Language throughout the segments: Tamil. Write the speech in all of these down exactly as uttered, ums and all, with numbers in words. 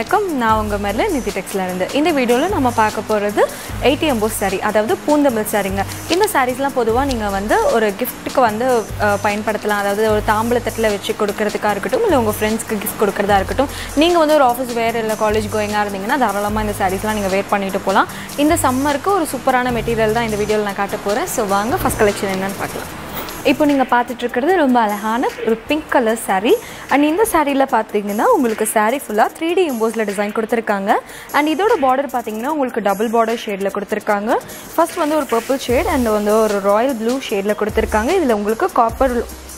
வணக்கம் நான் உங்க மேல நிதி டெக்ஸ்ல இருந்து இந்த வீடியோல நம்ம பார்க்க போறது eighty எம்போஸ் saree அதாவது பூந்தமிழ் சாரீங்க இந்த sareesலாம் பொதுவா நீங்க வந்து ஒரு giftக்கு வந்து பயன்படுத்தலாம் அதாவது ஒரு தாம்பூல தட்டுல வச்சு கொடுக்கிறதுக்கா இருக்கட்டும் இல்ல உங்க फ्रेंड्सக்கு gift கொடுக்கிறதா இருக்கட்டும் நீங்க வந்து ஒரு ஆபீஸ் வேர் இல்ல காலேஜ் கோயிங்கா இருந்தீங்கன்னா தாராளமா இந்த sareesலாம் நீங்க வேர் பண்ணிட்டு போலாம் இந்த சம்மருக்கு ஒரு சூப்பரான மெட்டீரியல் தான் இந்த வீடியோல நான் காட்ட போறேன் சோ வாங்க ஃபர்ஸ்ட் கலெக்ஷன் என்னன்னு பார்க்கலாம் இப்போ நீங்க பார்த்துட்டு இருக்கிறது ரொம்ப அழகான ஒரு பிங்க் கலர் saree and இந்த சாரீல பாத்தீங்கன்னா உங்களுக்கு saree ஃபுல்லா three D எம்போஸ்ல டிசைன் கொடுத்திருக்காங்க and இதோட border பாத்தீங்கன்னா உங்களுக்கு டபுள் border ஷேட்ல கொடுத்திருக்காங்க ஃபர்ஸ்ட் வந்து ஒரு purple shade and வந்து ஒரு ராயல் ப்ளூ ஷேட்ல கொடுத்திருக்காங்க இதுல உங்களுக்கு காப்பர்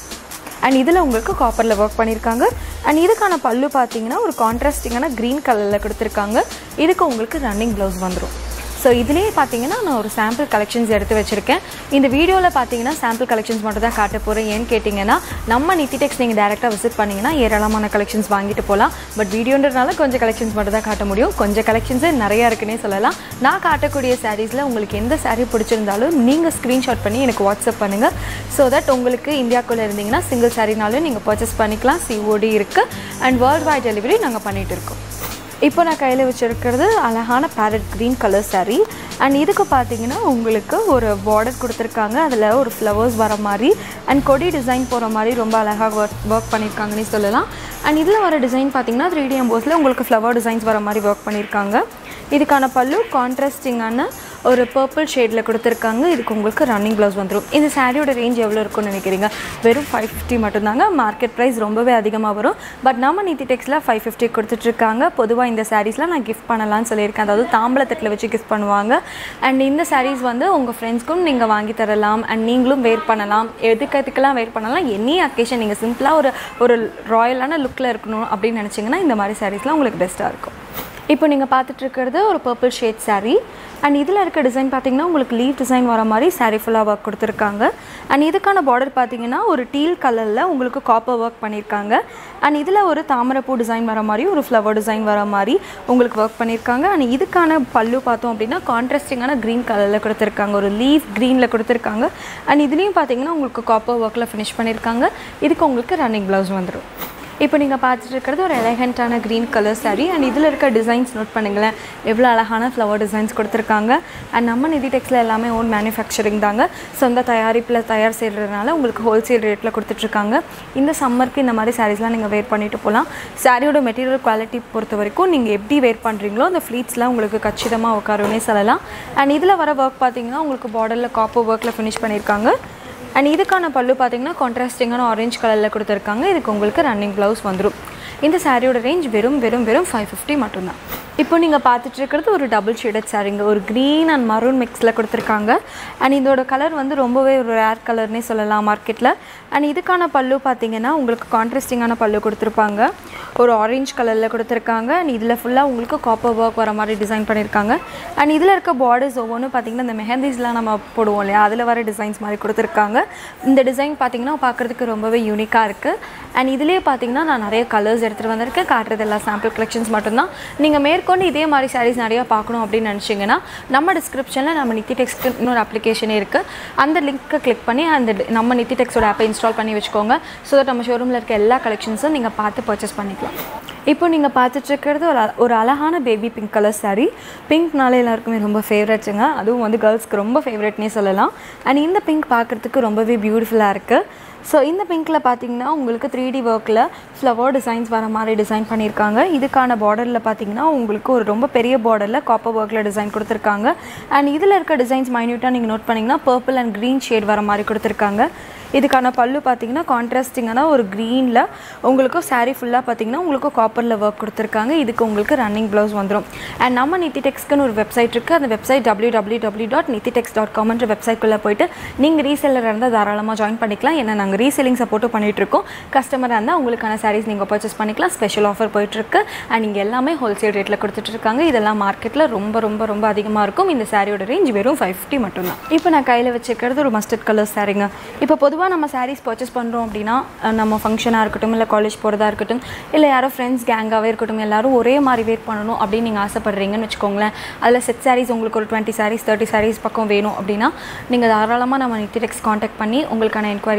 and இதுல உங்களுக்கு காப்பர்ல வர்க் பண்ணிருக்காங்க and இதுக்கான பல்லு பாத்தீங்கன்னா ஒரு கான்ட்ராஸ்டிங்கான கிரீன் கலர்ல கொடுத்திருக்காங்க இதுக்கு உங்களுக்கு ரன்னிங் ப்ளவுஸ் வந்துரும் So இதுலயே பாத்தீங்கன்னா நான் ஒரு சாம்பிள் கலெக்ஷன்ஸ் எடுத்து வச்சிருக்கேன் இந்த வீடியோல பாத்தீங்கன்னா சாம்பிள் கலெக்ஷன்ஸ் மட்டும் தான் காட்ட போறேன் ஏன்னு கேட்டிங்கனா நம்ம நிதி டெக்ஸ் நீங்க டைரக்டா விசிட் பண்ணீங்கனா ஏராளமான கலெக்ஷன்ஸ் வாங்கிட்டு போலாம் பட் வீடியோன்றனால கொஞ்சம் கலெக்ஷன்ஸ் மட்டும் தான் காட்ட முடியும் கொஞ்சம் கலெக்ஷன்ஸ் நிறைய இருக்குனே சொல்லலாம் நான் காட்டக்கூடிய sareesல உங்களுக்கு எந்த saree பிடிச்சிருந்தாலும் நீங்க ஸ்கிரீன்ஷாட் பண்ணி எனக்கு வாட்ஸ்அப் பண்ணுங்க so that உங்களுக்கு இந்தியாக்குள்ள இருந்தீங்கனா சிங்கிள் சாரீனாலும் நீங்க பர்சேஸ் பண்ணிக்கலாம் C O D இருக்கு and world wide delivery நாங்க பண்ணிட்டு இருக்கோம் இப்போ நான் கையில வச்சிருக்கிறது அழகான parrot green color saree and இதுக்கு பாத்தீங்கன்னா உங்களுக்கு ஒரு border கொடுத்திருக்காங்க அதுல ஒரு flowers வர மாதிரி and கொடி டிசைன் போற மாதிரி ரொம்ப அழகா வர்க் பண்ணிருக்காங்கன்னு சொல்லலாம் and இதுல வர டிசைன் பாத்தீங்கன்னா three D எம்போஸ்ல உங்களுக்கு flower designs வர மாதிரி வர்க் பண்ணிருக்காங்க இதுக்கான பல்லு கான்ட்ராஸ்டிங்கான ஒரு purple ஷேட்ல கொடுத்திருக்காங்க இதுக்கு உங்களுக்கு ரன்னிங் ப்ளவுஸ் வந்துரும் இந்த சாரியோட ரேஞ்ச் எவ்வளவு இருக்கும்னு நினைக்கிறீங்க வெறும் five fifty மட்டும் தாங்க மார்க்கெட் பிரைஸ் ரொம்பவே அதிகமா வரும் பட் நாம நிதி டெக்ஸ்ல five fifty கொடுத்துட்டு இருக்காங்க பொதுவா இந்த sareesலாம் நான் gift பண்ணலாம்னு சொல்லிருக்கேன் அதாவது தாம்பூல தட்டுல வச்சு gift பண்ணுவாங்க and இந்த sarees வந்து உங்க फ्रेंड्सக்கும் நீங்க வாங்கி தரலாம் and நீங்களும் வேர் பண்ணலாம் எதுக்கு எதுக்கெல்லாம் வேர் பண்ணலாம் எனி அக்கேஷன் நீங்க சிம்பிளா ஒரு ஒரு ராயலான லுக்ல இருக்கணும் அப்படி நினைச்சீங்கன்னா இந்த மாதிரி sareesலாம் உங்களுக்கு பெஸ்டா இருக்கும் இப்போ நீங்க பார்த்துட்டு இருக்கிறது ஒரு purple shade saree and இதுல இருக்க டிசைன் பாத்தீங்கன்னா உங்களுக்கு லீஃப் டிசைன் வர மாதிரி saree ஃபுல்லா வர்க் கொடுத்திருக்காங்க and இதுக்கான border பாத்தீங்கன்னா ஒரு டீல் கலர்ல உங்களுக்கு காப்பர் வர்க் பண்ணிருக்காங்க and இதுல ஒரு தாமரைப்பூ டிசைன் வர மாதிரி ஒரு ஃப்ளவர் டிசைன் வர மாதிரி உங்களுக்கு வர்க் பண்ணிருக்காங்க and இதுக்கான பல்லு பார்த்தோம் அப்படினா கான்ட்ராஸ்டிங்கான கிரீன் கலர்ல கொடுத்திருக்காங்க ஒரு லீஃப் கிரீன்ல கொடுத்திருக்காங்க and இதுலயும் பாத்தீங்கன்னா உங்களுக்கு காப்பர் வர்க்ல finish பண்ணிருக்காங்க இதுக்கு உங்களுக்கு ரன்னிங் ப்ளவுஸ் வந்துரும் இப்போ நீங்க பார்த்துட்டு இருக்கிறது ஒரு எலிகன்ட்டான green color saree and இதுல இருக்க டிசைன்ஸ் நோட் பண்ணுங்களே எவ்வளவு அழகான flower designs கொடுத்திருக்காங்க and நம்ம நிதி டெக்ஸ்ல எல்லாமே own manufacturing தாங்க சொந்த தயாரிப்புல தயார் செய்யறதுனால உங்களுக்கு wholesale ரேட்ல கொடுத்துட்டு இருக்காங்க இந்த சம்மருக்கு இந்த மாதிரி sareesலாம் நீங்க வேர் பண்ணிட்டு போலாம் சாரியோட மெட்டீரியல் குவாலிட்டி பொறுத்த வரைக்கும் நீங்க எப்படி வேர் பண்றீங்களோ அந்த ஃப்ளீட்ஸ்லாம் உங்களுக்கு கச்சிதமா உட்காரும்னே சொல்லலாம் and இதுல வர வர்க் பாத்தீங்கன்னா உங்களுக்கு borderல காப்பர் வர்க்ல finish பண்ணிருக்காங்க and இதுக்கான பல்லு பாத்தீங்கன்னா கான்ட்ராஸ்டிங்கான ஆரஞ்சு கலர்ல கொடுத்திருக்காங்க இதுக்கு உங்களுக்கு ரன்னிங் ப்ளவுஸ் வந்துரும் இந்த சாரியோட ரேஞ்ச் வெறும் வெறும் வெறும் five fifty மட்டும் தான் இப்போ நீங்க பார்த்துட்டு இருக்கிறது ஒரு டபுள் ஷேடட் சாரீங்க ஒரு green and maroon mixல கொடுத்திருக்காங்க and இதோட கலர் வந்து ரொம்பவே ஒரு ரேர் கலர்னே சொல்லலாம் மார்க்கெட்ல and இதுக்கான பல்லு பாத்தீங்கன்னா உங்களுக்கு கான்ட்ராஸ்டிங்கான பல்லு கொடுத்திருப்பாங்க ஒரு ஆரஞ்சு கலர்ல கொடுத்திருக்காங்க and இதுல ஃபுல்லா உங்களுக்கு காப்பர் வர்க் வர மாதிரி டிசைன் பண்ணிருக்காங்க and இதுல இருக்க பார்டர்ஸ் ஒவ்வொரு பாத்தீங்கன்னா இந்த மெஹந்திஸ்லாம் நம்ம போடுவோம் இல்லையா அதுல வர டிசைன்ஸ் மாதிரி கொடுத்திருக்காங்க இந்த டிசைன் பாத்தீங்கன்னா பார்க்கிறதுக்கு ரொம்பவே யூனிக்கா இருக்கு and இதுலயே பாத்தீங்கன்னா நான் நிறைய கலர்ஸ் எடுத்துட்டு வந்திருக்கேன் காட்றது எல்லாம் சாம்பிள் கலெக்ஷன்ஸ் மட்டும் தான் நீங்க மேற்கொண்டு இதே மாதிரி sarees நிறைய பார்க்கணும் அப்படி நினைச்சீங்கனா நம்ம டிஸ்கிரிப்ஷன்ல நம்ம நிதி டெக்ஸ்க்கு இன்னொரு அப்ளிகேஷன் இருக்கு அந்த லிங்கை கிளிக் பண்ணி அந்த நம்ம நிதி டெக்ஸோட ஆப்பை இன்ஸ்டால் பண்ணி வெச்சுக்கோங்க சோ தட் நம்ம ஷோரூம்ல இருக்க எல்லா கலெக்ஷன்ஸும் நீங்க பார்த்து பர்சேஸ் பண்ணிக்கலாம் இப்போ நீங்க பார்த்துட்டு இருக்கிறது ஒரு அழகான பேபி பிங்க் கலர் saree பிங்க்னால எல்லாருக்குமே ரொம்ப ஃபேவரட்ங்க அதுவும் வந்து गर्ल्सக்கு ரொம்ப ஃபேவரட்னே சொல்லலாம் and இந்த பிங்க் பார்க்கிறதுக்கு ரொம்பவே பியூட்டிஃபுல்லா இருக்கு So இந்த பிங்க்ல பாத்தீங்கன்னா உங்களுக்கு three D வர்க்ல flower designs வர மாதிரி டிசைன் பண்ணிருக்காங்க இதுக்கான borderல பாத்தீங்கன்னா உங்களுக்கு ஒரு ரொம்ப பெரிய borderல copper workல டிசைன் கொடுத்திருக்காங்க and இதுல இருக்க டிசைன்ஸ் மைன்யூட்டா நீங்க நோட் பண்ணீங்கன்னா purple and green shade வர மாதிரி கொடுத்திருக்காங்க இதுக்கான பல்லு பாத்தீங்கன்னா கான்ட்ராஸ்டிங்கான ஒரு greenல உங்களுக்கு saree ஃபுல்லா பாத்தீங்கன்னா உங்களுக்கு காப்பர்ல வர்க் கொடுத்திருக்காங்க இதுக்கு உங்களுக்கு ரன்னிங் ப்ளவுஸ் வந்துரும் and நம்ம நிதி டெக்ஸ்க்கு ஒரு வெப்சைட் இருக்கு அந்த website w w w dot nithitex dot com என்ற வெப்சைட் குள்ள போய்ட்டு நீங்க ரீசெல்லரா இருந்தா தாராளமா ஜாயின் பண்ணிக்கலாம் ஏன்னா நாங்க ரீசெல்லிங் சப்போர்ட் பண்ணிட்டு இருக்கோம் கஸ்டமரா இருந்தா உங்களுக்கான sarees நீங்க பர்சேஸ் பண்ணிக்கலாம் ஸ்பெஷல் ஆஃபர் போயிட்டு இருக்கு and இங்க எல்லாமே ஹோல்சேல் ரேட்ல கொடுத்துட்டு இருக்காங்க இதெல்லாம் மார்க்கெட்ல ரொம்ப ரொம்ப ரொம்ப அதிகமா இருக்கும் இந்த சாரியோட ரேஞ்ச் வெறும் five fifty மட்டும் தான் இப்போ நான் கையில வச்சிருக்கிறது ஒரு மஸ்டர்ட் கலர் சாரிங்க இப்போ பொதுவா நம்ம sarees purchase பண்றோம் அப்படினா நம்ம ஃபங்க்ஷனா இருக்கட்டும் இல்ல காலேஜ் போறதா இருக்கட்டும் இல்ல யாரோ फ्रेंड्स கேங்காவே இருக்கட்டும் எல்லாரும் ஒரே மாதிரி வேர் பண்ணனும் அப்படி நீங்க ஆசைப்படுறீங்கன்னு வெச்சுக்கோங்களே அதுல செட் sarees உங்களுக்கு ஒரு twenty sarees thirty sarees பக்கம் வேணும் அப்படினா நீங்க தாராளமா நம்ம நிதி டெக்ஸ் कांटेक्ट பண்ணி உங்களுக்கான என்குயரிஸை நீங்க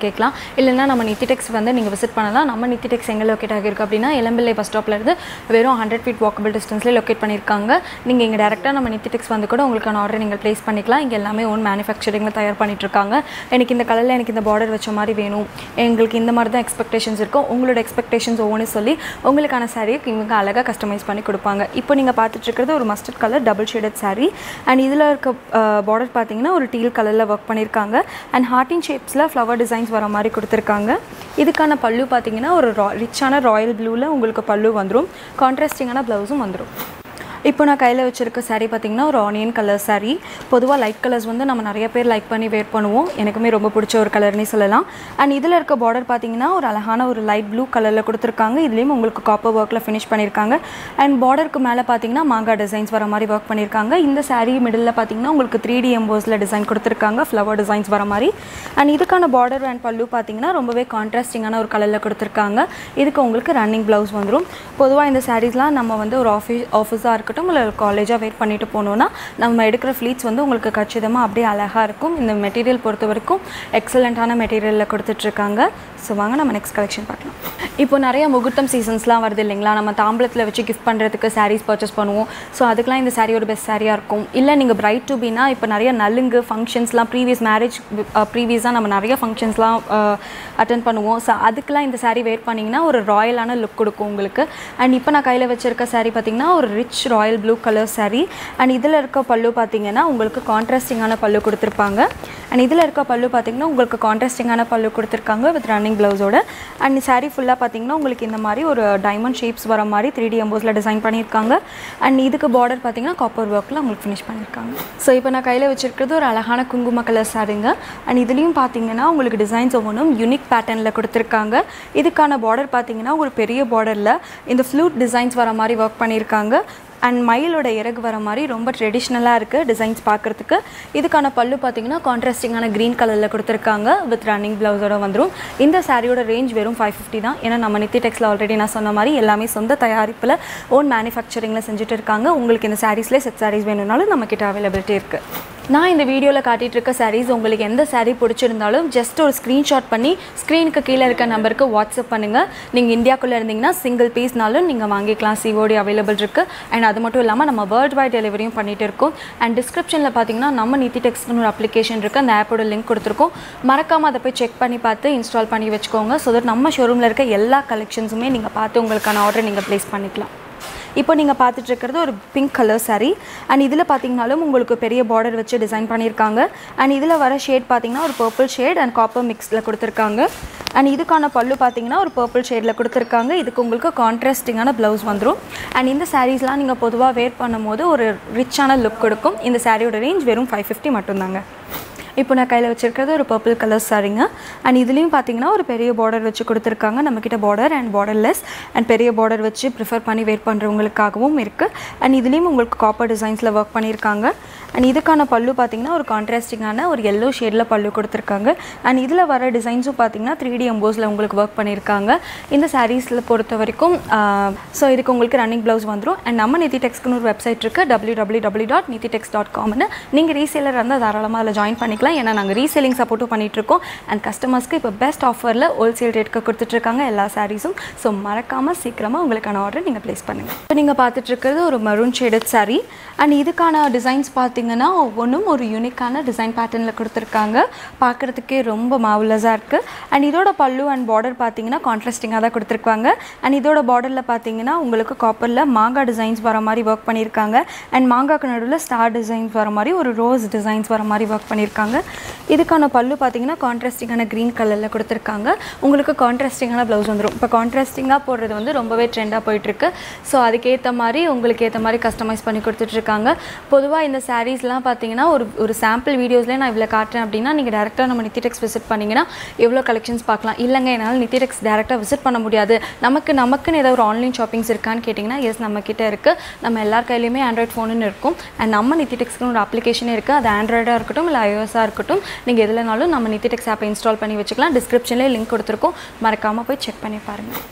கேட்கலாம். இல்லைனா நம்ம நித்தி டெக்ஸ் வந்து நீங்கள் விசிட் பண்ணலாம். நம்ம நித்தி டெக்ஸ் எங்கே லொக்கேட் ஆகிருக்கு அப்படின்னா எலம்பிள்ளை பஸ் ஸ்டாப்லேருந்து வெறும் ஹண்ட்ரட் ஃபீட் வாக்கபிள் டிஸ்டன்ஸ்லேயே லொக்கேட் பண்ணியிருக்காங்க. நீங்கள் இங்கே டேரெக்டாக நம்ம நித்தி டெக்ஸ் வந்து கூட உங்களுக்கான ஆர்டர் நீங்கள் ப்ளேஸ் பண்ணிக்கலாம். இங்கே எல்லாமே ஓன் மேனுஃபேக்சரிங்கில் தயார் பண்ணிட்டுருக்காங்க. எனக்கு இந்த கலரில் எனக்கு இந்த பார்டர் வச்ச மாதிரி வேணும், எங்களுக்கு இந்த மாதிரி தான் எக்ஸ்பெக்டேஷன்ஸ் இருக்கும், உங்களோட எக்ஸ்பெக்டேஷன்ஸ் ஒவ்வொன்று சொல்லி உங்களுக்கான சாரியை இவங்க அழகாக கஸ்டமைஸ் பண்ணி கொடுப்பாங்க. இப்போ நீங்கள் பார்த்துட்டு இருக்கிறது ஒரு mustard colour double shaded saree. And இதில் இருக்க பார்டர் பார்த்தீங்கன்னா ஒரு டீல் கலரில் ஒர்க் பண்ணியிருக்காங்க. அண்ட் ஹார்ட்டின் ஷேப்ஸில் ஃப்ளவர் டிசைன்ஸ் வர மாதிரி கொடுத்துருக்காங்க. இதுக்கான பல்லு பார்த்தீங்கன்னா ஒரு ரா ரிச்சான ராயல் ப்ளூவில் உங்களுக்கு பல்லு வந்துடும். கான்ட்ராஸ்டிங்கான ப்ளவுஸும் வந்துடும். இப்போ நான் கையில் வச்சுருக்க சாரீ பார்த்திங்கன்னா ஒரு ஆனியன் கலர் சாரீ. பொதுவாக லைட் கலர்ஸ் வந்து நம்ம நிறைய பேர் லைக் பண்ணி வேர் பண்ணுவோம். எனக்குமே ரொம்ப பிடிச்ச ஒரு கலர்னே சொல்லலாம். அண்ட் இதில் இருக்க பார்டர் பார்த்திங்கன்னா ஒரு அழகான ஒரு லைட் ப்ளூ கலரில் கொடுத்துருக்காங்க. இதுலேயும் உங்களுக்கு காப்பர் ஒர்க்கில் ஃபினிஷ் பண்ணியிருக்காங்க. அண்ட் பார்டருக்கு மேலே பார்த்திங்கன்னா மாங்காய் டிசைன்ஸ் வர மாதிரி ஒர்க் பண்ணியிருக்காங்க. இந்த சாரீ மிடில் பார்த்திங்கன்னா உங்களுக்கு த்ரீ டி எம்போஸில் டிசைன் கொடுத்துருக்காங்க, ஃப்ளவர் டிசைன்ஸ் வர மாதிரி. அண்ட் இதுக்கான பார்டர் அண்ட் பல்லு பார்த்திங்கன்னா ரொம்பவே கான்ட்ராஸ்டிங்கான ஒரு கலரில் கொடுத்துருக்காங்க. இதுக்கு உங்களுக்கு ரன்னிங் ப்ளவுஸ் வந்துடும். பொதுவாக இந்த சாரீஸ்லாம் நம்ம வந்து ஒரு ஆஃபீஸ் ஆஃபீஸாக இருக்கட்டும் இல்லை காலேஜாக வெயிட் பண்ணிட்டு போனோன்னா நம்ம எடுக்கிற ஃப்ளீட்ஸ் வந்து உங்களுக்கு கச்சிதமாக அப்படியே அழகாக இருக்கும். இந்த மெட்டீரியல் பொறுத்த வரைக்கும் எக்ஸலண்ட்டான மெட்டீரியலில் கொடுத்துட்ருக்காங்க. ஸோ வாங்க நம்ம நெக்ஸ்ட் கலெக்ஷன் பார்க்கலாம். இப்போ நிறைய முகூர்த்தம் சீசன்ஸ்லாம் வருது இல்லைங்களா, நம்ம தாம்பளத்தில் வச்சு கிஃப்ட் பண்ணுறதுக்கு சாரீஸ் பர்ச்சேஸ் பண்ணுவோம். ஸோ அதுக்கெலாம் இந்த சாரீ ஒரு பெஸ்ட் சாரியாக இருக்கும். இல்லை நீங்கள் பிரைட் டு பீனா இப்போ நிறைய நலுங்கு ஃபங்க்ஷன்ஸ்லாம் ப்ரீவியஸ் மேரேஜ் ப்ரீவியஸாக நம்ம நிறைய ஃபங்க்ஷன்ஸ்லாம் அட்டென்ட் பண்ணுவோம். ஸோ அதுக்கெலாம் இந்த சாரீ வேர் பண்ணிங்கன்னா ஒரு ராயலான லுக் கொடுக்கும் உங்களுக்கு. அண்ட் இப்போ நான் கையில் வச்சுருக்க சாரீ பார்த்திங்கன்னா ஒரு rich royal blue colour saree. And இதில் இருக்க பல்லு பார்த்திங்கன்னா உங்களுக்கு கான்ட்ராஸ்டிங்கான பல்லு கொடுத்துருப்பாங்க. அண்ட் இதில் இருக்க பல்லு பார்த்திங்கன்னா உங்களுக்கு கான்ட்ராஸ்டிங்கான பல்லு கொடுத்துருக்காங்க வித் ரன்னிங் ப்ளவுஸோட. அண்ட் சாரீ ஃபுல்லாக பார்த்திங்கன்னா உங்களுக்கு இந்த மாதிரி ஒரு டைமண்ட் ஷேப்ஸ் வர மாதிரி த்ரீ டி எம்போஸில் டிசைன் பண்ணியிருக்காங்க. அண்ட் இதுக்கு பார்டர் பார்த்திங்கன்னா காப்பர் ஒர்க்கில் உங்களுக்கு ஃபினிஷ் பண்ணியிருக்காங்க. ஸோ இப்போ நான் கையில் வச்சுருக்கிறது ஒரு அழகான குங்கும கலர் சாரீங்க. அண்ட் இதுலேயும் பார்த்திங்கன்னா உங்களுக்கு டிசைன்ஸ் ஒவ்வொன்றும் யூனிக் பேட்டர்னில் கொடுத்துருக்காங்க. இதுக்கான பார்டர் பார்த்திங்கன்னா ஒரு பெரிய பார்டரில் இந்த ஃப்ளூட் டிசைன்ஸ் வர மாதிரி ஒர்க் பண்ணியிருக்காங்க. அண்ட் மயிலோட இறகு வர மாதிரி ரொம்ப ட்ரெடிஷ்னலாக இருக்குது டிசைன்ஸ் பார்க்குறதுக்கு. இதுக்கான பல்லு பார்த்திங்கன்னா கான்ட்ராஸ்டிங்கான க்ரீன் கலரில் கொடுத்துருக்காங்க வித் ரன்னிங் ப்ளவுஸோட வந்துடும். இந்த சாரியோட ரேஞ்ச் வெறும் ஃபைவ் ஃபிஃப்டி தான். ஏன்னா நம்ம நித்தி டெக்ஸில் ஆல்ரெடி நான் சொன்ன மாதிரி எல்லாமே சொந்த தயாரிப்பில் ஓன் மேனுஃபேக்சரிங்கில் செஞ்சுட்டு இருக்காங்க. உங்களுக்கு இந்த சாரீஸ்லேயே செட் சாரீஸ் வேணும்னாலும் நம்மக்கிட்ட அவைலபிலிட்டி இருக்குது. நான் இந்த வீடியோவில் காட்டிகிட்டு இருக்க சாரீஸ் உங்களுக்கு எந்த சாரீ பிடிச்சிருந்தாலும் ஜஸ்ட் ஒரு ஸ்க்ரீன்ஷாட் பண்ணி ஸ்க்ரீனுக்கு கீழே இருக்க நம்பருக்கு வாட்ஸ்அப் பண்ணுங்கள். நீங்கள் இந்தியாவுக்குள்ளே இருந்தீங்கன்னா சிங்கிள் பீஸ்னாலும் நீங்கள் வாங்கிக்கலாம். சிஓடி அவைலபிள் இருக்குது. அண்ட் அது மட்டும் இல்லாமல் நம்ம வேர்ல்டு வைட் டெலிவரியும் பண்ணிகிட்டு இருக்கோம். அண்ட் டிஸ்கிரிப்ஷனில் பார்த்தீங்கன்னா நம்ம நித்தி டெக்ஸ்னு ஒரு அப்ளிகேஷன் இருக்குது. அந்த ஆப்போட லிங்க் கொடுத்துருக்கோம். மறக்காமல் அதை போய் செக் பண்ணி பார்த்து இன்ஸ்டால் பண்ணி வச்சுக்கோங்க. ஸோ தட் நம்ம ஷோரூமில் இருக்க எல்லா கலெக்ஷன்ஸுமே நீங்கள் பார்த்து உங்களுக்கான ஆர்டர் நீங்கள் ப்ளேஸ் பண்ணிக்கலாம். இப்போ நீங்கள் பார்த்துட்டு இருக்கிறது ஒரு பிங்க் கலர் சாரீ. அண்ட் இதில் பார்த்தீங்கனாலும் உங்களுக்கு பெரிய பார்டர் வச்சு டிசைன் பண்ணியிருக்காங்க. அண்ட் இதில் வர ஷேட் பார்த்தீங்கன்னா ஒரு பர்பிள் ஷேட் அண்ட் காப்பர் மிக்ஸில் கொடுத்துருக்காங்க. அண்ட் இதுக்கான பல்லு பார்த்தீங்கன்னா ஒரு பர்பிள் ஷேடில் கொடுத்துருக்காங்க. இதுக்கு உங்களுக்கு கான்ட்ராஸ்டிங்கான ப்ளவுஸ் வந்துடும். அண்ட் இந்த சாரீஸ்லாம் நீங்கள் பொதுவாக வேர் பண்ணும்போது ஒரு ரிச்சான லுக் கொடுக்கும். இந்த சாரியோட ரேஞ்ச் வெறும் ஃபைவ் ஃபிஃப்டி மட்டும்தாங்க. இப்போ நான் கையில் வச்சுருக்கிறது ஒரு பர்பிள் கலர் சாரீங்க. அண்ட் இதுலேயும் பார்த்தீங்கன்னா ஒரு பெரிய பார்டர் வச்சு கொடுத்துருக்காங்க. நம்மக்கிட்ட பார்டர் அண்ட் பார்டர்லெஸ் அண்ட் பெரிய பார்டர் வச்சு ப்ரிஃபர் பண்ணி வேர் பண்ணுறவங்களுக்காகவும் இருக்குது. அண்ட் இதுலேயும் உங்களுக்கு காப்பர் டிசைன்ஸில் ஒர்க் பண்ணியிருக்காங்க. அண்ட் இதுக்கான பல்லு பார்த்திங்கன்னா ஒரு கான்ட்ராஸ்டிங்கான ஒரு எல்லோ ஷேடில் பல்லு கொடுத்துருக்காங்க. அண்ட் இதில் வர டிசைன்ஸும் பார்த்திங்கன்னா த்ரீ டி எம்போஸில் உங்களுக்கு ஒர்க் பண்ணியிருக்காங்க. இந்த சாரீஸில் பொறுத்த வரைக்கும் ஸோ இதுக்கு உங்களுக்கு ரன்னிங் ப்ளவுஸ் வந்துடும். அண்ட் நம்ம நித்தி டெக்ஸ்க்குன்னு ஒரு வெப்சைட் இருக்குது, W W W dot Nithitex dot காம்னு. நீங்கள் ரீசேலர் இருந்தால் தாராளமாக அதில் ஜாயின் பண்ணிக்கலாம். ஏன்னா நாங்கள் ரீசேலிங் சப்போர்ட்டும் பண்ணிகிட்ருக்கோம். அண்ட் கஸ்டமர்ஸ்க்கு இப்போ பெஸ்ட் ஆஃபரில் ஹோல்சேல் ரேட்டுக்கு கொடுத்துட்ருக்காங்க எல்லா சாரீஸும். ஸோ மறக்காமல் சீக்கிரமாக உங்களுக்கான ஆர்டர் நீங்கள் ப்ளேஸ் பண்ணுங்கள். இப்போ நீங்கள் பார்த்துட்ருக்கிறது ஒரு மெரூன் ஷேடட் சாரீ. அண்ட் இதுக்கான டிசைன்ஸ் பார்த்தீங்கன்னா ஒவ்வொன்றும் ஒரு யூனிக்கான டிசைன் பேட்டர்னில் கொடுத்துருக்காங்க. பார்க்குறதுக்கே ரொம்ப மாவுலஸாக இருக்குது. அண்ட் இதோட பல்லு அண்ட் பார்டர் பார்த்தீங்கன்னா கான்ட்ராஸ்டிங்காக தான் கொடுத்துருக்காங்க. அண்ட் இதோட பார்டரில் பார்த்தீங்கன்னா உங்களுக்கு காப்பரில் மாங்காய் டிசைன்ஸ் வர மாதிரி ஒர்க் பண்ணியிருக்காங்க. அண்ட் மாங்காய்க்கு நடுவில் ஸ்டார் டிசைன்ஸ் வர மாதிரி ஒரு ரோஸ் டிசைன்ஸ் வர மாதிரி ஒர்க் பண்ணியிருக்காங்க. இதுக்கான பல்லு பார்த்தீங்கன்னா கான்ட்ராஸ்டிங்கான க்ரீன் கலரில் கொடுத்துருக்காங்க. உங்களுக்கு கான்ட்ராஸ்டிங்கான ப்ளவுஸ் வந்துடும். இப்போ கான்ட்ராஸ்டிங்காக போடுறது வந்து ரொம்பவே ட்ரெண்டாக போயிட்டுருக்கு. ஸோ அதுக்கேற்ற மாதிரி உங்களுக்கு ஏற்ற மாதிரி கஸ்டமைஸ் பண்ணி கொடுத்துட்ருக்காங்க. பொதுவாக இந்த சாரீஸ்லாம் பார்த்தீங்கன்னா ஒரு ஒரு சாம்பிள் வீடியோஸ்லேயே நான் இவ்வளோ காட்டுறேன் அப்படின்னா நீங்கள் டேரெக்டாக நம்ம நித்தி டெக்ஸ் விசிட் பண்ணிங்கன்னா எவ்வளோ கலெக்ஷன்ஸ் பார்க்கலாம். இல்லைங்க என்னால் நித்தி டெக்ஸ் டேரெக்டாக விசிட் பண்ண முடியாது, நமக்கு நமக்குன்னு ஏதாவது ஒரு ஆன்லைன் ஷாப்பிங்ஸ் இருக்கான்னு கேட்டிங்கன்னா எஸ் நம்மக்கிட்ட இருக்குது. நம்ம எல்லார் கையிலையுமே ஆண்ட்ராய்ட் ஃபோனுன்னு இருக்கும். அண்ட் நம்ம நித்தி டெக்ஸ்க்குன்னு ஒரு அப்ளிகேஷனே இருக்குது. அது ஆண்ட்ராய்டாக இருக்கட்டும் இல்லை ஐஓஎஸாக இருக்கட்டும், நீங்கள் எதுலனாலும் நம்ம நித்தி டெக்ஸ் ஆப்பை இன்ஸ்டால் பண்ணி வச்சுக்கலாம். டிஸ்கிரிப்ஷன்லேயே லிங்க் கொடுத்துருக்கோம், மறக்காமல் போய் செக் பண்ணி பாருங்கள்.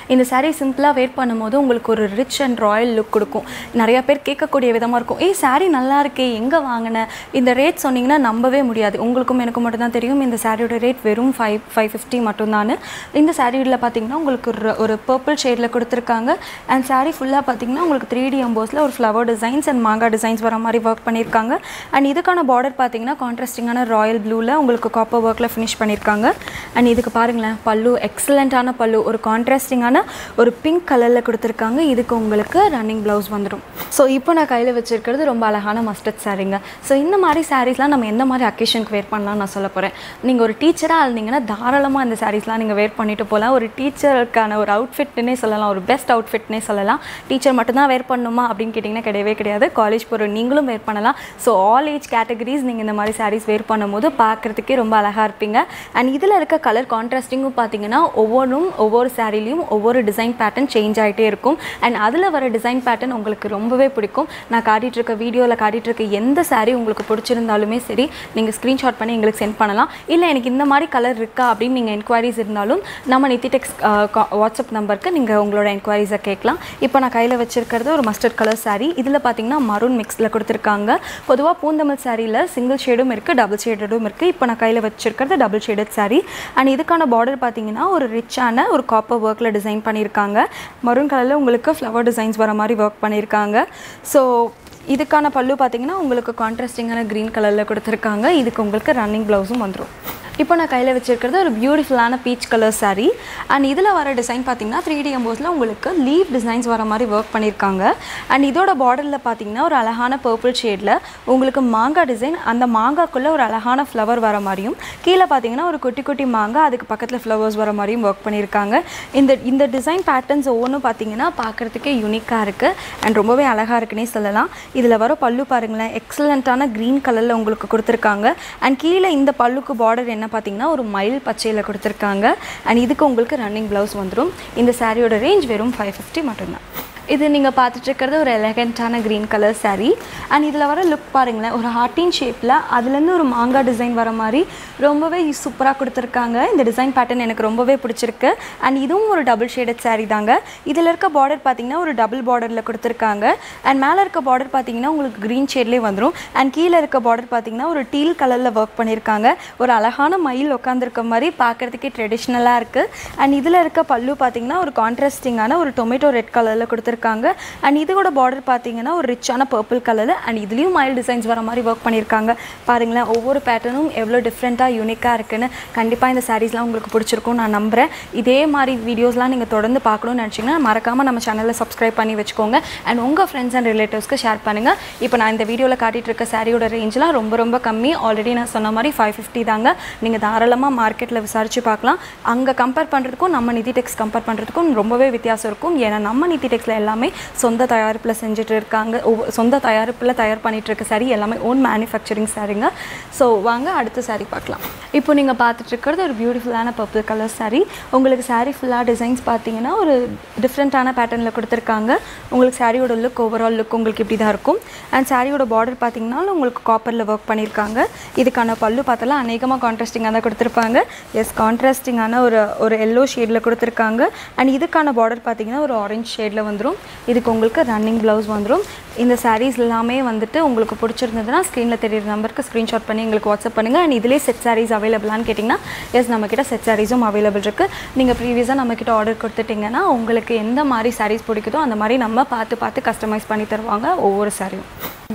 இந்த saree சிம்பிளாக வேர் பண்ணும்போது உங்களுக்கு ஒரு ரிச் அண்ட் ராயல் லுக் கொடுக்கும். நிறையா பேர் கேட்கக்கூடிய விதமாக இருக்கும், ஏய் saree நல்லா இருக்கே, எங்கே வாங்கினேன், இந்த ரேட் சொன்னீங்கன்னா நம்பவே முடியாது. உங்களுக்கும் எனக்கும் மட்டும் தான் தெரியும் இந்த சாரியோட ரேட் வெறும் ஃபைவ் ஃபைவ் ஃபிஃப்டி மட்டும்தான். இந்த சாரியில் பார்த்தீங்கன்னா உங்களுக்கு ஒரு ஒரு பர்பிள் ஷேடில் கொடுத்துருக்காங்க. அண்ட் சாரீ ஃபுல்லாக பார்த்தீங்கன்னா உங்களுக்கு த்ரீ டி எம்போஸில் ஒரு ஃப்ளவர் டிசைன்ஸ் அண்ட் மாங்கா டிசைன்ஸ் வர மாதிரி ஒர்க் பண்ணியிருக்காங்க. அண்ட் இதுக்கான பார்டர் பார்த்தீங்கன்னா கான்ட்ராஸ்டிங்கான ராயல் ப்ளூவில் உங்களுக்கு காப்பர் ஒர்க்கில் ஃபினிஷ் பண்ணியிருக்காங்க. அண்ட் இதுக்கு பாருங்களேன், பல்லு எக்ஸலண்ட்டான பல்லு, ஒரு கான்ட்ராஸ்டிங்கான ஒரு பிங்க் கலரில் கொடுத்துருக்காங்க. இதுக்கு உங்களுக்கு ரன்னிங் ப்ளவுஸ் வந்துடும். ஸோ இப்போ நான் கையில் வச்சுருக்கிறது ரொம்ப அழகான மஸ்டர்ட் சாரீங்க. ஸோ இந்த மாதிரி சாரீஸ்லாம் நம்ம எந்த மாதிரி அக்கேஷனுக்கு வேர் பண்ணலாம்னு நான் சொல்ல போகிறேன். நீங்கள் ஒரு டீச்சராக இருந்தீங்கன்னா தாராளமாக இந்த சாரீஸ்லாம் நீங்கள் வேர் பண்ணிட்டு போகலாம். ஒரு டீச்சருக்கான ஒரு அவுட்ஃபிட்னே சொல்லலாம், ஒரு பெஸ்ட் அவுட்ஃபிட்னே சொல்லலாம். டீச்சர் மட்டும்தான் வேர் பண்ணணுமா அப்படின்னு கேட்டிங்கன்னா கிடையவே கிடையாது. காலேஜ் போகிற நீங்களும் வேர் பண்ணலாம். ஸோ ஆல் ஏஜ் கேட்டகரிஸ் நீங்கள் இந்த மாதிரி சாரீஸ் வேர் பண்ணும்போது பார்க்குறதுக்கே ரொம்ப அழகாக இருப்பீங்க. அண்ட் இதில் இருக்க கலர் கான்ட்ராஸ்டிங்கும் பார்த்தீங்கன்னா ஒவ்வொன்றும் ஒவ்வொரு சாரீலையும் ஒவ்வொரு டிசைன் பேட்டர்ன் சேஞ்ச் ஆகிட்டே இருக்கும். அண்ட் அதில் வர டிசைன் பேட்டர்ன் உங்களுக்கு ரொம்பவே பிடிக்கும். நான் காட்டிகிட்டு இருக்க வீடியோவில் காட்டிகிட்டு இருக்க எந்த சாரீ உங்களுக்கு பிடிச்சிருந்தாலுமே சரி, நீங்கள் ஸ்க்ரீன்ஷாட் பண்ணி எங்களுக்கு சென்ட் பண்ணலாம். இல்லை எனக்கு இந்த மாதிரி கலர் இருக்கா அப்படின்னு நீங்கள் என்கொயரிஸ் இருந்தாலும் நம்ம நித்தி டெக்ஸ் வாட்ஸ்அப் நம்பருக்கு நீங்கள் உங்களோட என்கொயரிஸை கேட்கலாம். இப்போ நான் கையில் வச்சுருக்கிறது ஒரு மஸ்டர்ட் கலர் சாரீ. இதில் பார்த்தீங்கன்னா மரூன் மிக்ஸில் கொடுத்துருக்காங்க. பொதுவாக பூந்தமிழ் சாரியில் சிங்கிள் ஷேடும் இருக்குது, டபுள் ஷேடடும் இருக்குது. இப்போ நான் கையில் வச்சுருக்கிறது டபுள் ஷேடட் சாரீ. அண்ட் இதுக்கான பார்டர் பார்த்தீங்கன்னா ஒரு ரிச்சான ஒரு காப்பர் ஒர்க்கில் டிசைன் பண்ணியிருக்காங்க. மரூன் கலரில் உங்களுக்கு ஃப்ளவர் டிசைன்ஸ் வர மாதிரி ஒர்க் பண்ணியிருக்காங்க. ஸோ இதுக்கான பல்லு பார்த்தீங்கன்னா உங்களுக்கு கான்ட்ராஸ்டிங்கான க்ரீன் கலரில் கொடுத்துருக்காங்க. இதுக்கு உங்களுக்கு ரன்னிங் ப்ளவுஸும் வந்துடும். இப்போ நான் கையில் வச்சுருக்கிறது ஒரு பியூட்டிஃபுல்லான பீச் கலர் சாரீ. அண்ட் இதில் வர டிசைன் பார்த்தீங்கன்னா த்ரீ டி எம்போஸில் உங்களுக்கு லீவ் டிசைன்ஸ் வர மாதிரி ஒர்க் பண்ணியிருக்காங்க. அண்ட் இதோட பார்டரில் பார்த்தீங்கன்னா ஒரு அழகான பர்பிள் ஷேடில் உங்களுக்கு மாங்கா டிசைன், அந்த மாங்காக்குள்ளே ஒரு அழகான ஃப்ளவர் வர மாதிரியும், கீழே பார்த்தீங்கன்னா ஒரு குட்டி குட்டி மாங்கா, அதுக்கு பக்கத்தில் ஃப்ளவர்ஸ் வர மாதிரியும் ஒர்க் பண்ணியிருக்காங்க. இந்த இந்த டிசைன் பேட்டர்ன்ஸ் ஒவ்வொன்றும் பார்த்தீங்கன்னா பார்க்குறதுக்கே யூனிக்காக இருக்குது அண்ட் ரொம்பவே அழகாக இருக்குன்னே சொல்லலாம். இதில் வர பல்லு பாருங்களேன், எக்ஸலண்ட்டான க்ரீன் கலரில் உங்களுக்கு கொடுத்துருக்காங்க. அண்ட் கீழே இந்த பல்லுக்கு பார்டர் என்ன பார்த்தீங்கன்னா ஒரு மயில் பச்சையில் கொடுத்துருக்காங்க. அண்ட் இதுக்கு உங்களுக்கு ரன்னிங் ப்ளவுஸ் வந்துடும். இந்த சாரியோட ரேஞ்ச் வெறும் ஃபைவ் ஃபிஃப்டி மட்டும்தான். இது நீங்கள் பார்த்துட்டு இருக்கிறது ஒரு எலகண்ட்டான க்ரீன் கலர் சாரீ. அண்ட் இதில் வர லுக் பாருங்களேன், ஒரு ஹார்ட்டின் ஷேப்பில் அதுலேருந்து ஒரு மாங்கா டிசைன் வர மாதிரி ரொம்பவே சூப்பராக கொடுத்துருக்காங்க. இந்த டிசைன் பேட்டர்ன் எனக்கு ரொம்பவே பிடிச்சிருக்கு. அண்ட் இதுவும் ஒரு டபுள் ஷேடட் சாரீ தாங்க. இதில் இருக்க பார்டர் பார்த்தீங்கன்னா ஒரு டபுள் பார்டரில் கொடுத்துருக்காங்க. அண்ட் மேலே இருக்க பார்டர் பார்த்தீங்கன்னா உங்களுக்கு க்ரீன் ஷேட்லேயே வந்துடும். அண்ட் கீழே இருக்க பார்டர் பார்த்தீங்கன்னா ஒரு டீல் கலரில் ஒர்க் பண்ணியிருக்காங்க. ஒரு அழகான மயில் உட்காந்துருக்க மாதிரி பார்க்குறதுக்கே ட்ரெடிஷ்னலாக இருக்குது. அண்ட் இதில் இருக்க பல்லு பார்த்தீங்கன்னா ஒரு கான்ட்ராஸ்டிங்கான ஒரு டொமேட்டோ ரெட் கலரில் கொடுத்துருக்காங்க. அண்ட் இதோட பார்டர் பார்த்தீங்கன்னா ஒரு ரிச்சான பர்பிள் கலர். அண்ட் இதுலேயும் மைல் டிசைன்ஸ் வர மாதிரி ஒர்க் பண்ணியிருக்காங்க. பாருங்களேன், ஒவ்வொரு பேட்டர்னும் எவ்வளோ டிஃப்ரெண்ட்டாக யூனிக்காக இருக்குன்னு. கண்டிப்பாக இந்த சாரீஸ்லாம் உங்களுக்கு பிடிச்சிருக்கும் நான் நம்புகிறேன். இதே மாதிரி வீடியோஸ்லாம் நீங்கள் தொடர்ந்து பார்க்கணும்னு நினச்சிங்கன்னா மறக்காமல் நம்ம சேனலில் சப்ஸ்கிரைப் பண்ணி வச்சுக்கோங்க. அண்ட் உங்கள் ஃப்ரெண்ட்ஸ் அண்ட் ரிலேட்டிவ்ஸ்க்கு ஷேர் பண்ணுங்கள். இப்போ நான் இந்த வீடியோவில் காட்டிகிட்டு இருக்க சாரியோட ரேஞ்செலாம் ரொம்ப ரொம்ப கம்மி. ஆல்ரெடி நான் சொன்ன மாதிரி ஃபைவ் ஃபிஃப்டி தாங்க. நீங்கள் தாராளமாக மார்க்கெட்டில் விசாரித்து பார்க்கலாம். அங்கே கம்பேர் பண்ணுறதுக்கும் நம்ம நித்தி டெக்ஸ் கம்பேர் பண்ணுறதுக்கும் ரொம்பவே வித்தியாசம் இருக்கும். ஏன்னா நம்ம நித்தி டெக்ஸில் எல்லாமே சொந்த தயாரிப்பில் செஞ்சுட்டு இருக்காங்க. சொந்த தயாரிப்பில் தயார் பண்ணிகிட்டு இருக்க சாரீ எல்லாமே ஓன் மேனுஃபேக்சரிங் சாரீங்க. ஸோ வாங்க அடுத்த சாரீ பார்க்கலாம். இப்போ நீங்கள் பார்த்துட்டு இருக்கிறது ஒரு பியூட்டிஃபுல்லான பர்பிள் கலர் சாரீ. உங்களுக்கு சாரீ ஃபுல்லாக டிசைன்ஸ் பார்த்தீங்கன்னா ஒரு டிஃப்ரெண்ட்டான பேட்டர்னில் கொடுத்துருக்காங்க. உங்களுக்கு சாரியோட லுக், ஓவரால் லுக் உங்களுக்கு இப்படி தான் இருக்கும். அண்ட் சாரியோட பார்டர் பார்த்தீங்கன்னா உங்களுக்கு காப்பரில் ஒர்க் பண்ணியிருக்காங்க. இதுக்கான பல்லு பார்த்தாலும் அநேகமாக கான்ட்ராஸ்டிங்காக தான் கொடுத்துருப்பாங்க. எஸ், கான்ட்ராஸ்டிங்கான ஒரு ஒரு எல்லோ ஷேடில் கொடுத்துருக்காங்க. அண்ட் இதுக்கான பார்டர் பார்த்தீங்கன்னா ஒரு ஆரஞ்ச் ஷேடில் வந்துடும். இதுக்கு உங்களுக்கு ரன்னிங் ப்ளவுஸ் வந்துடும். இந்த சாரீஸ் எல்லாமே வந்துட்டு உங்களுக்கு பிடிச்சிருந்ததுன்னா ஸ்க்ரீனில் தெரியுற நம்பருக்கு ஸ்க்ரீன்ஷாட் பண்ணி எங்களுக்கு வாட்ஸ்அப் பண்ணுங்கள். அண்ட் இதிலே செட் சாரீஸ் அவைலபிளான்னு கேட்டிங்கன்னா எஸ், நம்மக்கிட்ட செட் சாரீஸும் அவைலபிள் இருக்குது. நீங்கள் ப்ரீவியஸாக நம்மக்கிட்ட ஆர்டர் கொடுத்துட்டிங்கன்னா உங்களுக்கு எந்த மாதிரி சாரீஸ் பிடிக்குதோ அந்த மாதிரி நம்ம பார்த்து பார்த்து கஸ்டமைஸ் பண்ணி தருவாங்க ஒவ்வொரு சாரியும்.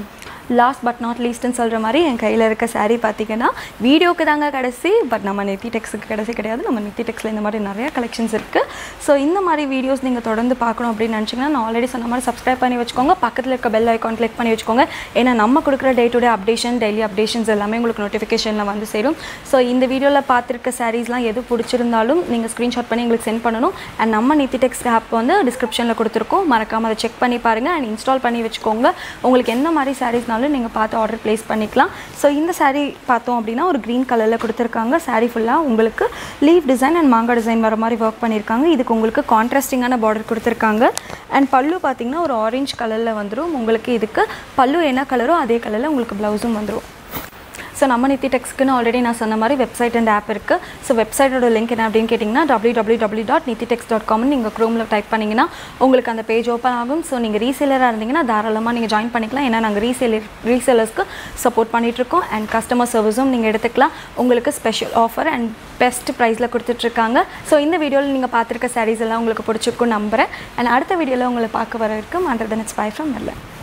லாஸ்ட் பட் நாட் லீஸ்ட்னு சொல்கிற மாதிரி என் கையில் இருக்க சாரீ பார்த்தீங்கன்னா வீடியோக்கு தாங்க கடைசி, பட் நம்ம நித்தி டெக்ஸுக்கு கடைசி கிடையாது. நம்ம நித்தி டெக்ஸில் இந்த மாதிரி நிறையா கலெக்ஷன்ஸ் இருக்குது. ஸோ இந்த மாதிரி வீடியோஸ் நீங்கள் தொடர்ந்து பார்க்கணும் அப்படின்னு நினச்சிங்கன்னா நான் ஆல்ரெடி சொன்ன மாதிரி சப்ஸ்கிரைப் பண்ணி வச்சுக்கோங்க. பக்கத்தில் இருக்க பெல் ஐக்கான் கிளிக் பண்ணி வச்சுக்கோங்க. ஏன்னா நம்ம கொடுக்குற day to day updation, daily updations எல்லாமே உங்களுக்கு நோட்டிஃபிகேஷனில் வந்து சேரும். ஸோ இந்த வீடியோவில் பார்த்துருக்க சாரீஸ்லாம் எது பிடிச்சிருந்தாலும் நீங்கள் ஸ்க்ரீன்ஷாட் பண்ணி எங்களுக்கு சென்ட் பண்ணணும். அண்ட் நம்ம நித்தி டெக்ஸ் ஆப் வந்து டிஸ்கிரிப்ஷனில் கொடுத்துருக்கோம். மறக்காமல் அதை செக் பண்ணி பாருங்கள் அண்ட் இன்ஸ்டால் பண்ணி வச்சுக்கோங்க. உங்களுக்கு எந்த மாதிரி சாரீஸ்னாலும் நீங்கள் பார்த்து ஆர்டர் ப்ளேஸ் பண்ணிக்கலாம். ஸோ இந்த சாரீ பார்த்தோம் அப்படின்னா ஒரு க்ரீன் கலரில் கொடுத்துருக்காங்க. சாரீ ஃபுல்லாக உங்களுக்கு லீவ் டிசைன் அண்ட் மாங்கா டிசைன் வர மாதிரி ஒர்க் பண்ணியிருக்காங்க. இதுக்கு உங்களுக்கு கான்ட்ராஸ்டிங்கான பார்டர் கொடுத்துருக்காங்க. அண்ட் பல்லு பார்த்தீங்கன்னா ஒரு ஆரஞ்ச் கலரில் வந்துடும். உங்களுக்கு இதுக்கு பல்லு என்ன கலரோ அதே கலரில் உங்களுக்கு ப்ளவுஸும் வந்துடும். ஸோ நம்ம நித்தி டெக்ஸ்க்குன்னு ஆல்ரெடி நான் சொன்ன மாதிரி வெப்சைட் அண்ட் ஆப் இருக்குது. ஸோ வெப்சைட்டோட லிங்க் என்ன அப்படின்னு கேட்டிங்கன்னா W W W dot Nithitex dot காம்னு நீங்கள் க்ரோமில் டைப் பண்ணிங்கன்னா உங்களுக்கு அந்த பேஜ் ஓப்பன் ஆகும். ஸோ நீங்கள் ரீசேலராக இருந்தீங்கன்னா தாராளமாக நீங்கள் ஜாயின் பண்ணிக்கலாம். ஏன்னா நாங்கள் ரீசேலர் ரீசேலர்ஸ்க்கு சப்போர்ட் பண்ணிகிட்ருக்கோம் அண்ட் கஸ்டமர் சர்வீஸும் நீங்கள் எடுத்துக்கலாம். உங்களுக்கு ஸ்பெஷல் ஆஃபர் அண்ட் பெஸ்ட் ப்ரைஸில் கொடுத்துட்ருக்காங்க. ஸோ இந்த வீடியோவில் நீங்கள் பார்த்துருக்க சாரீஸ் எல்லாம் உங்களுக்கு பிடிச்சிருக்கும் நம்புகிறேன். அண்ட் அடுத்த வீடியோவில் உங்களை பார்க்க வர இருக்கும். Under then it's bye from மெல்ல.